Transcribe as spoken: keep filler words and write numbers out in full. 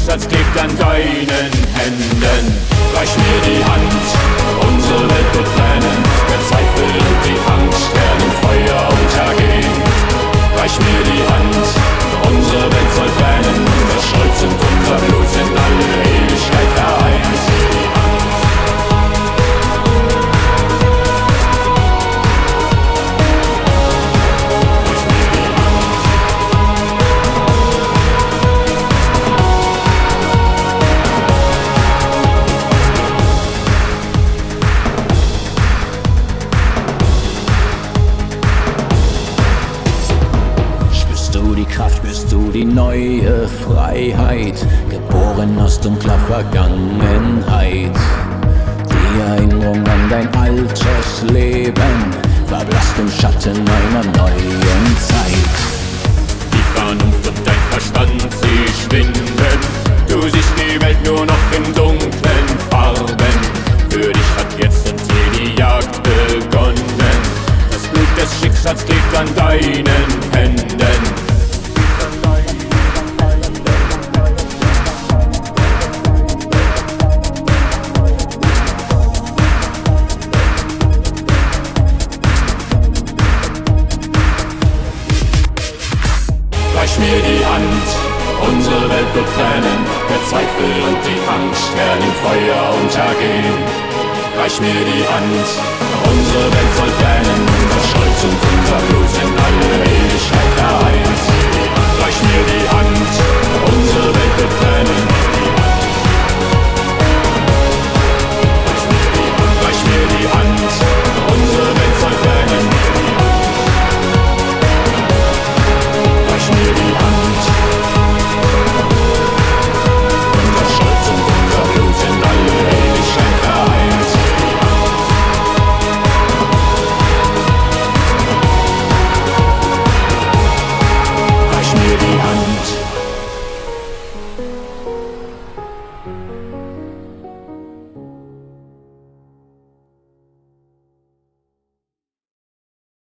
Schicksals klebt an deinen Händen. Reich mir die Hand, unsere Welt wird brennen, der Zweifel und die Angst werden im Feuer untergehen. Reich mir die Hand, unsere Welt soll brennen, unser Stolz und unser Blut in alle Ewigkeit vereint. Spürst du die neue Freiheit, geboren aus dunkler Vergangenheit? Die Erinnerung an dein altes Leben verblasst im Schatten einer neuen Zeit. Die Vernunft und dein Verstand, sie schwinden. Du siehst die Welt nur noch in dunklen Farben. Für dich hat jetzt und je die Jagd begonnen. Das Blut des Schicksals klebt an deinen Händen. Reich mir die Hand, unsere Welt wird brennen, der Zweifel und die Angst werden im Feuer untergehen. Reich mir die Hand, unsere Welt soll brennen, unser Stolz und unser Blut in alle Ewigkeit vereint. Reich mir die